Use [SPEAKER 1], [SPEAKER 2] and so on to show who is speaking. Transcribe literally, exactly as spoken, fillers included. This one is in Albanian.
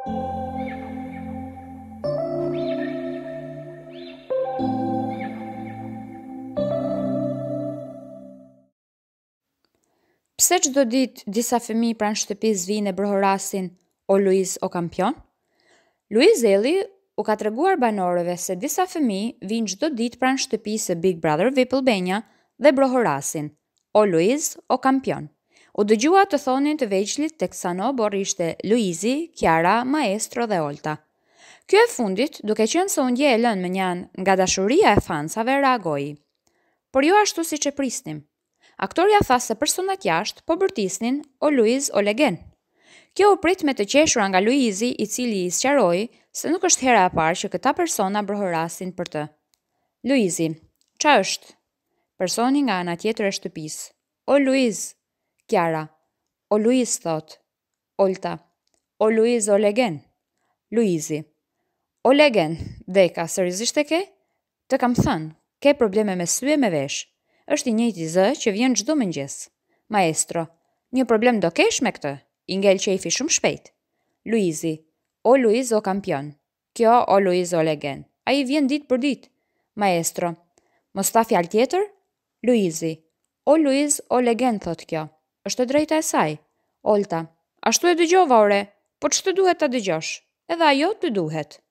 [SPEAKER 1] Pse çdo ditë disa fëmijë pranë shtëpisë vijnë e brohorasin o Luiz o kampion? Luizi u ka treguar banorëve se disa fëmijë vijnë çdo ditë pranë shtëpisë së Big Brother V I P Albania dhe brohorasin o Luiz o kampion. U dëgjua të thonin të vegjëlit teksa në oborr ishte Luizi, Kiara, Maestro dhe Olta. Ky e fundit, duke qenë se u ndje e lënë më njanë nga dashuria e fansave, reagoi. Por jo ashtu siç e prisnim. Aktoria tha se personat jashtë po bërtisnin o Luiz o legen. Kjo u prit me të qeshura nga Luizi, i cili i sqaroi se nuk është hera e parë që këta persona brohorasin për të. Luizi: "Qa është?" Personi nga ana tjetër e shtëpisë: "O Luiz." Kiara: "O Luiz thot." Olta: "O Luiz o legen." Luizi: "O legen, deka, seriozisht e ke? Të kam thënë, ke probleme me sy e me vesh. Është i njëjti zë që vjen çdo mëngjes." Maestro: "Një problem do kesh me këtë? I ngel qefi shumë shpejt." Luizi: "O Luiz o kampion." Kjo o Luiz o legen. Ai vjen ditë për ditë. Maestro: "Mos tha fjalë tjetër?" Luizi: "O Luiz o legen thot kjo. Është e drejta e saj." Olta: "Ashtu e dëgjova ore, po ç'të duhet ta dëgjosh? Edhe ajo të duhet."